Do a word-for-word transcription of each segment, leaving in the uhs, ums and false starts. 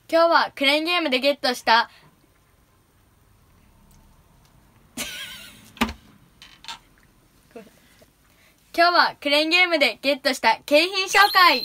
今日はクレーンゲームでゲットした今日はクレーンゲームでゲットした景品紹介。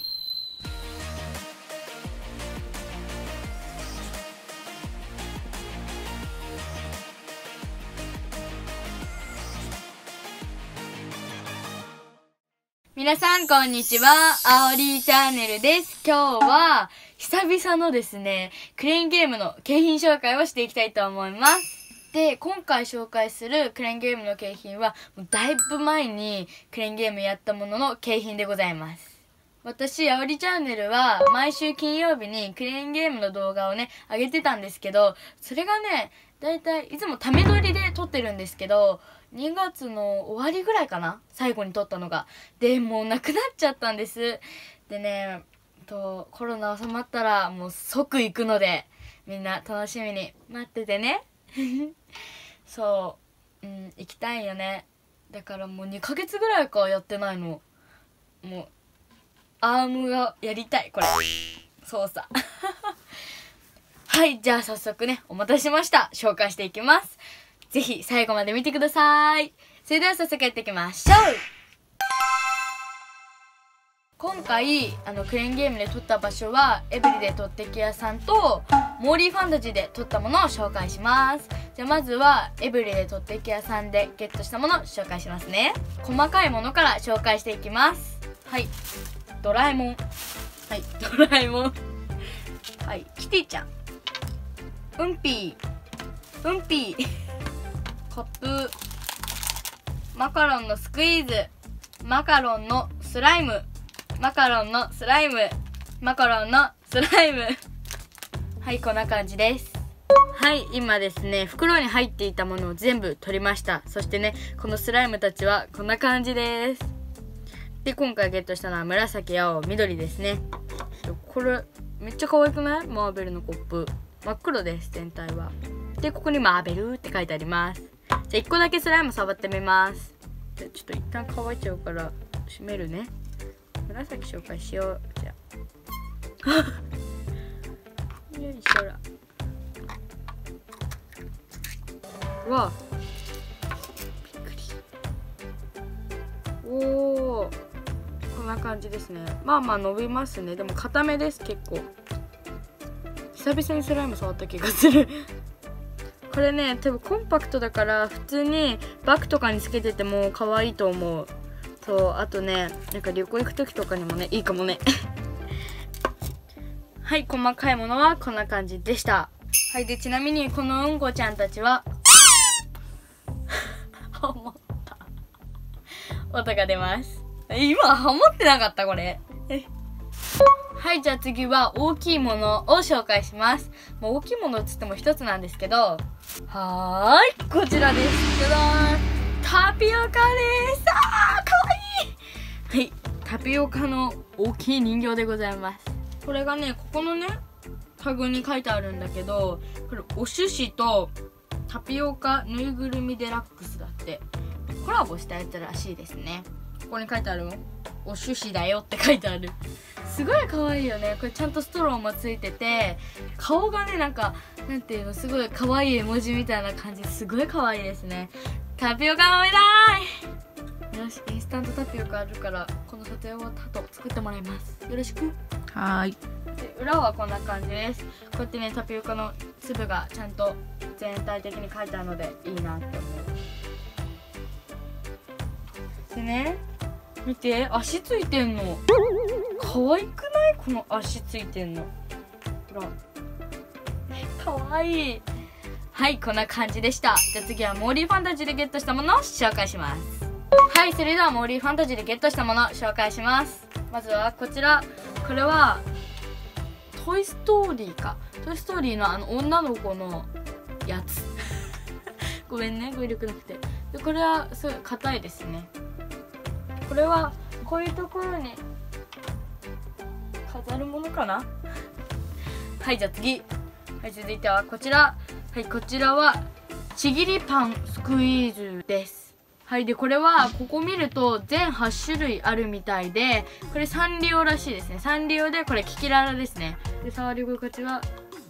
皆さんこんにちは、あおりチャンネルです。今日は久々のですね、クレーンゲームの景品紹介をしていきたいと思います。で、今回紹介するクレーンゲームの景品は、もうだいぶ前にクレーンゲームやったものの景品でございます。私、あおりチャンネルは毎週金曜日にクレーンゲームの動画をね、上げてたんですけど、それがね、だいたいいつもため撮りで撮ってるんですけど、にがつの終わりぐらいかな、最後に撮ったのが。で、もうなくなっちゃったんです。でね、とコロナ収まったらもう即行くので、みんな楽しみに待っててね。そう、うん、行きたいよね。だからもうにかげつぐらいかやってないの。もうアームがやりたい、これ操作。はい、じゃあ早速ね、お待たせしました、紹介していきます。ぜひ最後まで見てください。それでは早速やっていきましょう。今回あのクレーンゲームで撮った場所はエブリで撮ってき屋さんとモーリーファンタジーで撮ったものを紹介します。じゃあまずはエブリで撮ってき屋さんでゲットしたものを紹介しますね。細かいものから紹介していきます。はい、ドラえもん。はい、ドラえもん。はい、キティちゃん。うんぴー。うんぴー。コップ。マカロンのスクイーズ。マカロンのスライム。マカロンのスライム。マカロンのスライム。はい、こんな感じです。はい、今ですね、袋に入っていたものを全部取りました。そしてね、このスライムたちはこんな感じです。で、今回ゲットしたのは紫、青、緑ですね。これめっちゃ可愛くない？マーベルのコップ。真っ黒です、全体は。で、ここにマーベルって書いてあります。じゃあいっこだけスライム触ってみます。じゃあちょっと一旦乾いちゃうから閉めるね。紫紹介しよう。じゃあよいしょら。うわ、びっくり。おー、こんな感じですね。まあまあ伸びますね。でも固めです、結構。久々にスライム触った気がする。これね、多分コンパクトだから普通にバッグとかにつけてても可愛いと思う。そう、あとね、なんか旅行行く時とかにもね、いいかもね。はい、細かいものはこんな感じでした。はい、で、ちなみにこのうんこちゃんたちはハモった音が出ます。今ハモってなかったこれ。はい、じゃあ次は大きいものを紹介します。もう大きいものっつっても一つなんですけど、はーい、こちらです。じゃだーん、タピオカです。あー、かわいい。はい、タピオカの大きい人形でございます。これがね、ここのね、タグに書いてあるんだけど、これお寿司とタピオカぬいぐるみデラックスだって。コラボしたやつらしいですね。ここに書いてあるの、お寿司だよって書いてある。すごい可愛いよね。これちゃんとストローもついてて、顔がね、なんかなんていうの、すごい可愛い絵文字みたいな感じで、すごい可愛いですね。タピオカ飲みたい。よし、インスタントタピオカあるからこの撮影終わった後作ってもらいます。よろしく。 はーい。 で、裏はこんな感じです。こうやってね、タピオカの粒がちゃんと全体的に書いてあるのでいいなって思う。でね、見て、足ついてんの。可愛くない？この足ついてんの。ほら。可愛い。はい、こんな感じでした。じゃあ次はモーリーファンタジーでゲットしたものを紹介します。はい、それではモーリーファンタジーでゲットしたものを紹介します。まずはこちら。これはトイストーリーか。トイストーリーのあの女の子のやつ。ごめんね、語彙力なくて。で、これはすごい硬いですね。これはこういうところに飾るものかな。はい、じゃあ次。はい、続いてはこちら。はい、こちらはちぎりパンスクイーズです。はい、でこれはここ見ると全はち種類あるみたいで、これサンリオらしいですね。サンリオでこれキキララですね。で触り心地は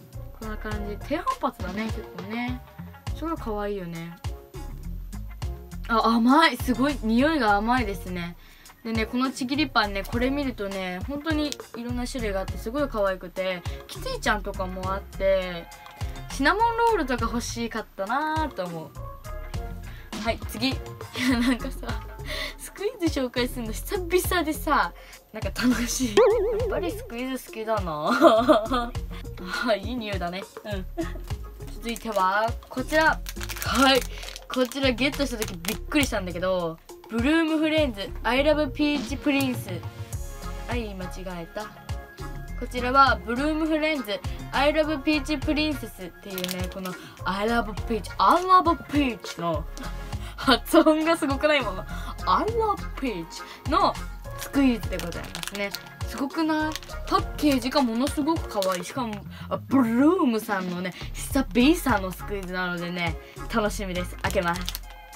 こんな感じ、低反発だね。結構ねすごい可愛いよね。あ、甘い、すごい匂いが甘いですね。でね、このちぎりパンね、これ見るとね本当にいろんな種類があってすごい可愛くて、キティちゃんとかもあって、シナモンロールとか欲しかったなーと思う。はい、次。いや、なんかさスクイーズ紹介するの久々でさ、なんか楽しい。やっぱりスクイーズ好きだなあ、いい匂いだね。うん続いてはこちら。はい、こちらゲットした時びっくりしたんだけど、ブルームフレンズ I love ピーチプリンス。はい、間違えた。こちらはブルームフレンズ I love ピーチプリンセスっていうね、この I love peach I love peach の発音がすごくないもの I love peach のスクイーズでございますね。すごくない？パッケージがものすごく可愛い。しかもブルームさんのね久々のスクイーズなのでね、楽しみです。開けます。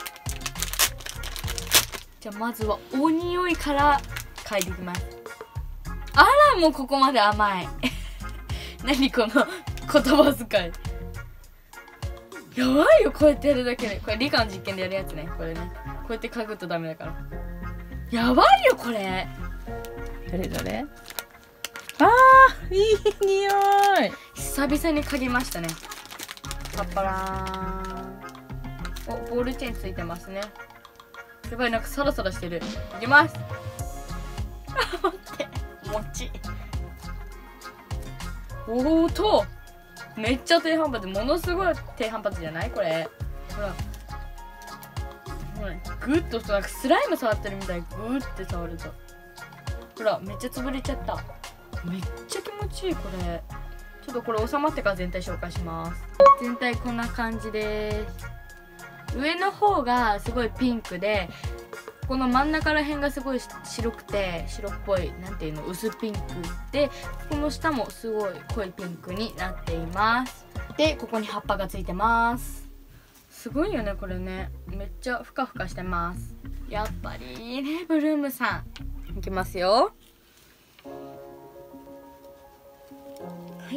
じゃあまずはお匂いから嗅いでいきます。あら、もうここまで甘い何この言葉遣い、やばいよ。こうやってやるだけで、これ理科の実験でやるやつね。これね、こうやって嗅ぐとダメだから。やばいよこれ。 どれどれ。あー、いい匂い。 久々に嗅ぎましたね。パッパラーン。お、ボールチェーンついてますね。やばい、なんかサラサラしてる。いきます。あ、待って、餅。おーと、めっちゃ低反発。ものすごい低反発じゃないこれ。ほら、ほら、グッとなんかスライム触ってるみたい。グーって触ると、ほら、めっちゃ潰れちゃった。めっちゃ気持ちいいこれ。ちょっとこれ収まってから全体紹介します。全体こんな感じです。上の方がすごいピンクで、この真ん中ら辺がすごい白くて、白っぽい、なんていうの、薄ピンクで、この下もすごい濃いピンクになっています。で、ここに葉っぱがついてます。すごいよねこれね。めっちゃふかふかしてます。やっぱりね、ブルームさん。いきますよ。はい。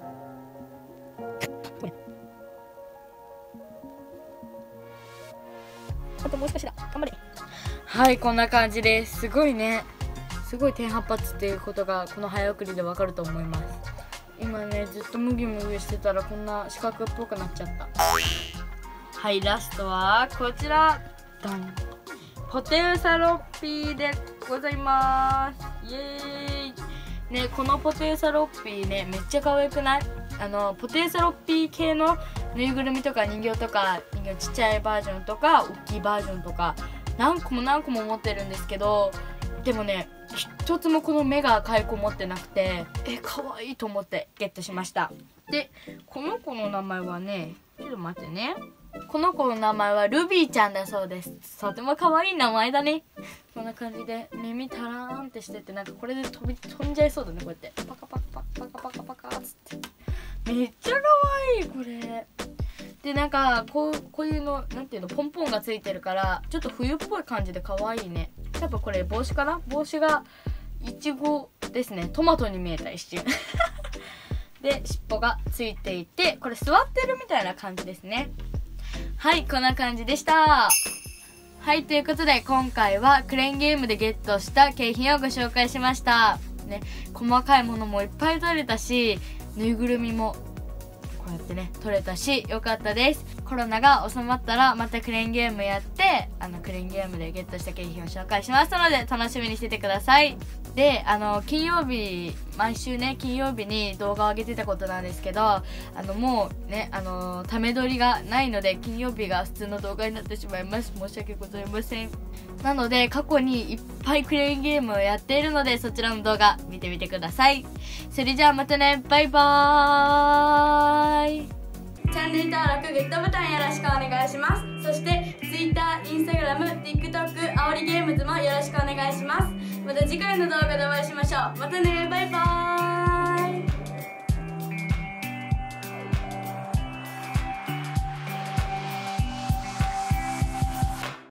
あともう少しだ。頑張れ。はい、こんな感じです。すごいね。すごい低反発っていうことがこの早送りでわかると思います。今ね、ずっとムギムギしてたらこんな四角っぽくなっちゃった。はい、ラストはこちら。ダン。ポテウサロッピーでございます。イエーイ。ね、このポテウサロッピーね、めっちゃ可愛くない？あのポテウサロッピー系のぬいぐるみとか人形とか、人形ちっちゃいバージョンとか大きいバージョンとか何個も何個も持ってるんですけど、でもね一つもこの目が赤い子持ってなくて、え、可愛いと思ってゲットしました。で、この子の名前はね、ちょっと待ってね、この子の名前はルビーちゃんだそうです。とても可愛い名前だね。こんな感じで耳タラーンってしてて、なんかこれで飛び飛んじゃいそうだね。こうやってパカパカパカパカパカパカっつって、めっちゃ可愛いこれで。なんかこうこういうのなんていうの、ポンポンがついてるからちょっと冬っぽい感じで可愛いね。多分これ帽子かな。帽子がいちごですね。トマトに見えた一瞬で尻尾がついていて、これ座ってるみたいな感じですね。はい、こんな感じでした。はい、ということで今回はクレーンゲームでゲットした景品をご紹介しましたね。細かいものもいっぱい取れたし、ぬいぐるみもこうやってね取れたし、よかったです。コロナが収まったらまたクレーンゲームやって、あのクレーンゲームでゲットした景品を紹介しますので楽しみにしててください。で、あの金曜日、毎週ね金曜日に動画を上げてたことなんですけど、あのもうね、あのため撮りがないので金曜日が普通の動画になってしまいます。申し訳ございません。なので過去にいっぱいクレーンゲームをやっているので、そちらの動画見てみてください。それじゃあまたね、バイバーイ。チャンネル登録、グッドボタンよろしくお願いします。そして Twitter、Instagram、TikTok、あおりゲームズもよろしくお願いします。また次回の動画でお会いしましょう。またね、バイバーイ。